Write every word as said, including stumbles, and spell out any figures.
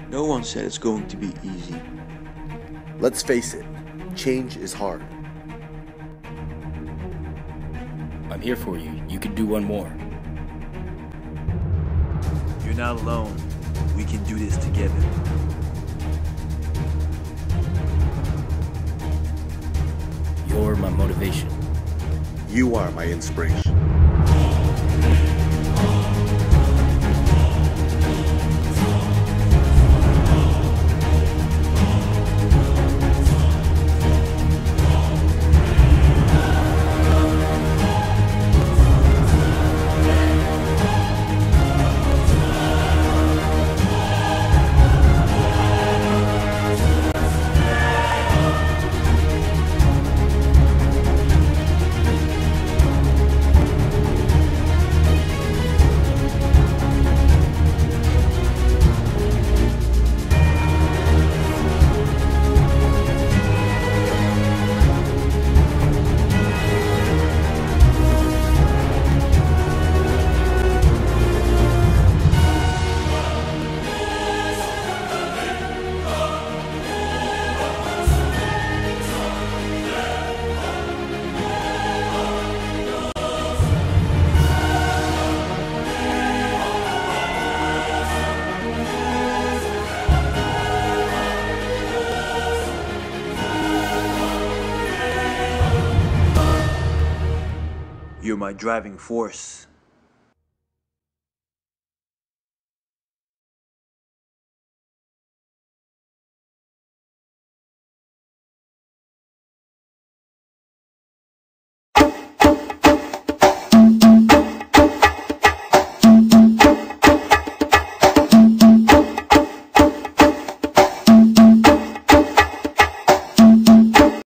No one said it's going to be easy. Let's face it, change is hard. I'm here for you. You can do one more. You're not alone. We can do this together. You're my motivation. You are my inspiration. You're my driving force.